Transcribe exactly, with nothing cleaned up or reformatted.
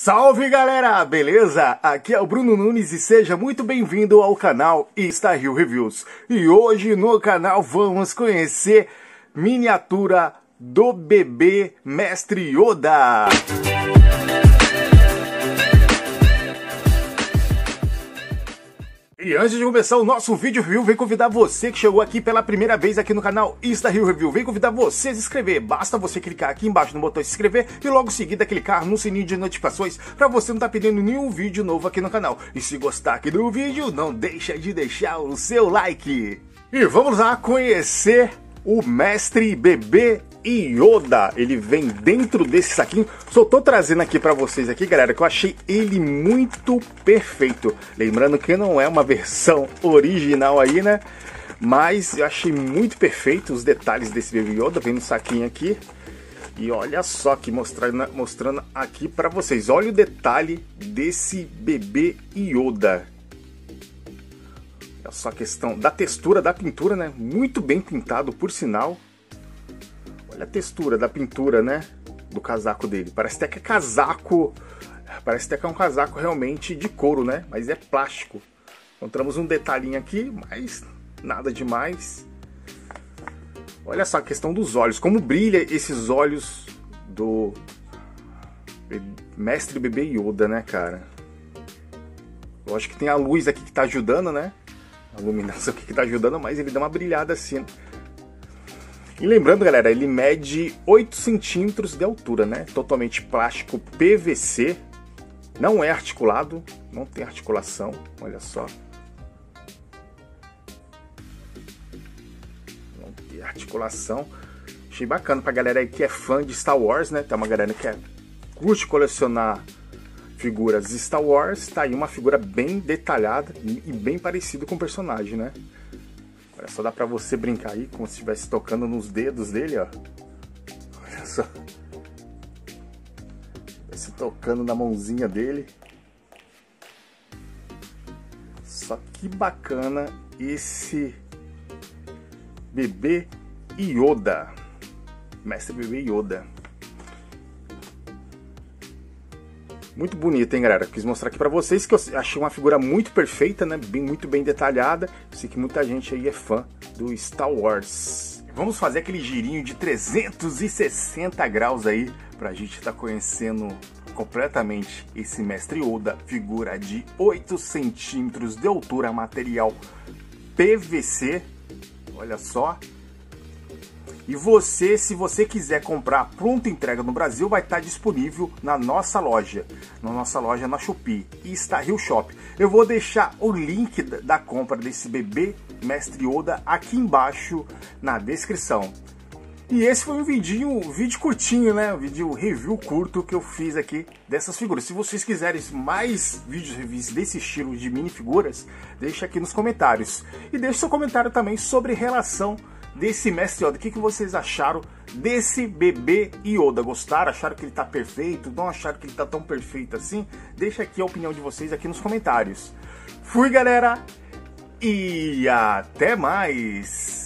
Salve galera, beleza? Aqui é o Bruno Nunes e seja muito bem-vindo ao canal Instahill Reviews. E hoje no canal vamos conhecer miniatura do bebê Mestre Yoda. E antes de começar o nosso vídeo review, vem convidar você que chegou aqui pela primeira vez aqui no canal Instahill Review. Vem convidar você a se inscrever. Basta você clicar aqui embaixo no botão se inscrever e logo em seguida clicar no sininho de notificações para você não estar perdendo nenhum vídeo novo aqui no canal. E se gostar aqui do vídeo, não deixa de deixar o seu like. E vamos lá conhecer o Mestre Bebê Yoda. Ele vem dentro desse saquinho. Só tô trazendo aqui pra vocês aqui, galera, que eu achei ele muito perfeito. Lembrando que não é uma versão original aí, né? Mas eu achei muito perfeito os detalhes desse Bebê Yoda. Vem no saquinho aqui. E olha só que mostrando, mostrando aqui pra vocês. Olha o detalhe desse Bebê Yoda. Olha só a questão da textura da pintura, né? Muito bem pintado, por sinal. Olha a textura da pintura, né? Do casaco dele. Parece até que é casaco. Parece até que é um casaco realmente de couro, né? Mas é plástico. Encontramos um detalhinho aqui, mas nada demais. Olha só a questão dos olhos. Como brilha esses olhos do Mestre Bebê Yoda, né, cara? Eu acho que tem a luz aqui que tá ajudando, né? A iluminação aqui que tá ajudando, mas ele dá uma brilhada assim. E lembrando, galera, ele mede oito centímetros de altura, né? Totalmente plástico P V C. Não é articulado, não tem articulação, olha só. Não tem articulação. Achei bacana pra galera aí que é fã de Star Wars, né? Tem uma galera que é, curte colecionar figuras de Star Wars. Tá aí uma figura bem detalhada e bem parecido com o personagem, né? Olha só, dá pra você brincar aí como se estivesse tocando nos dedos dele, ó. Olha só. Se tocando na mãozinha dele. Só que bacana esse Bebê Yoda. Mestre Bebê Yoda. Muito bonito, hein, galera? Quis mostrar aqui pra vocês que eu achei uma figura muito perfeita, né? Bem, muito bem detalhada. Eu sei que muita gente aí é fã do Star Wars. Vamos fazer aquele girinho de trezentos e sessenta graus aí pra gente estar tá conhecendo completamente esse Mestre Yoda. Figura de oito centímetros de altura, material P V C. Olha só. E você, se você quiser comprar pronta entrega no Brasil, vai estar disponível na nossa loja, na nossa loja na Shopee, Instahill Shop. Eu vou deixar o link da compra desse bebê Mestre Yoda aqui embaixo na descrição. E esse foi um vidinho, um vídeo curtinho, né? Um vídeo review curto que eu fiz aqui dessas figuras. Se vocês quiserem mais vídeos reviews desse estilo de minifiguras, deixa aqui nos comentários. E deixe seu comentário também sobre relação desse Mestre Yoda. O que, que vocês acharam desse Bebê Yoda? Gostaram? Acharam que ele tá perfeito? Não acharam que ele tá tão perfeito assim? Deixa aqui a opinião de vocês aqui nos comentários. Fui, galera, e até mais!